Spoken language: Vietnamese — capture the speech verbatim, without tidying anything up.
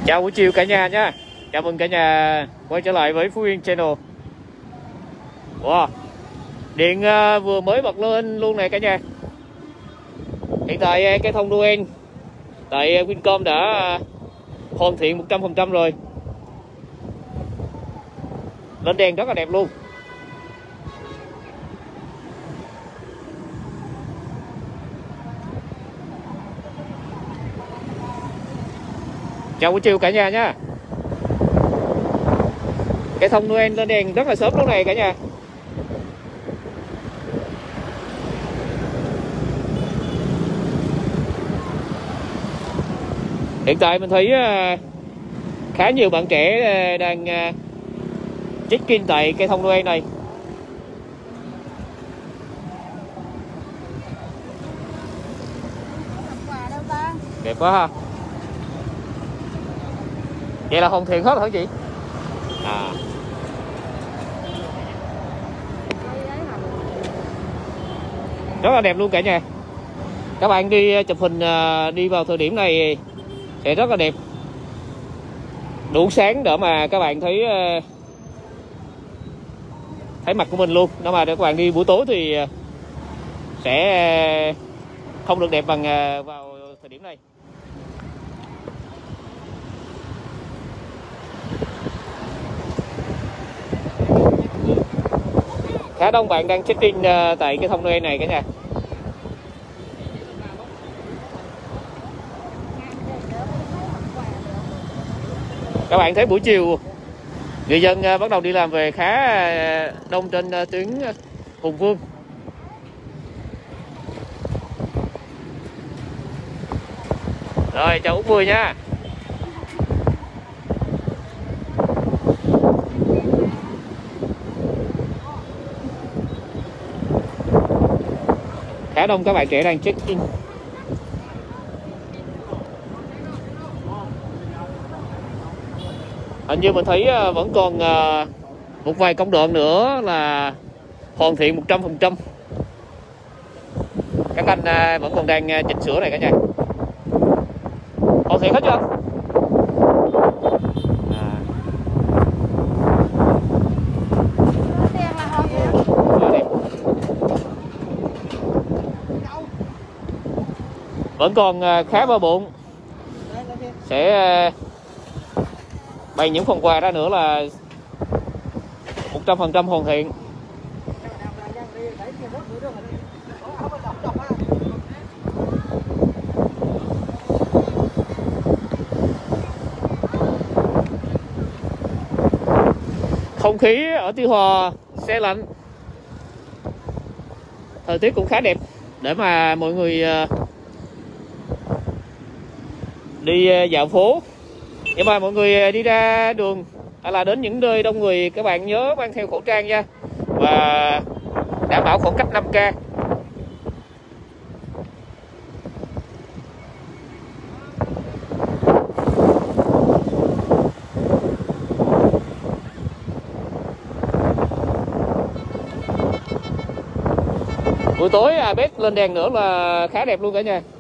Chào buổi chiều cả nhà nha. Chào mừng cả nhà quay trở lại với Phú Yên Channel. Wow, điện uh, vừa mới bật lên luôn này cả nhà. Hiện tại cây thông Noel tại Wincom đã uh, hoàn thiện một trăm phần trăm rồi. Lên đèn rất là đẹp luôn. Chào buổi chiều cả nhà nha. Cây thông Noel lên đèn rất là sớm lúc này cả nhà. Hiện tại mình thấy khá nhiều bạn trẻ đang check-in tại cây thông Noel này. Đẹp quá ha. Vậy là hoàn thiện hết hả chị? À. Rất là đẹp luôn cả nhà. Các bạn đi chụp hình đi vào thời điểm này sẽ rất là đẹp. Đủ sáng để mà các bạn thấy thấy mặt của mình luôn. Nếu mà để các bạn đi buổi tối thì sẽ không được đẹp bằng vào thời điểm này. Khá đông bạn đang check-in tại cái thông Noel này cả nhà. Các bạn thấy buổi chiều người dân bắt đầu đi làm về khá đông trên tuyến Hùng Vương. Rồi chào Út Mười nha. Khá đông các bạn trẻ đang check-in. Hình như mình thấy vẫn còn một vài công đoạn nữa là hoàn thiện một trăm phần trăm. Các anh vẫn còn đang chỉnh sửa này cả nhà. Hoàn thiện hết chưa? À. Vẫn còn khá bờ bộn. Sẽ bày những phần quà ra nữa là một trăm phần trăm hoàn thiện. Không khí ở Tuy Hòa se lạnh. Thời tiết cũng khá đẹp để mà mọi người đi dạo phố. Nhưng mà mọi người đi ra đường hay là đến những nơi đông người, các bạn nhớ mang theo khẩu trang nha. Và đảm bảo khoảng cách năm K. Buổi tối à, bếp lên đèn nữa là khá đẹp luôn cả nhà.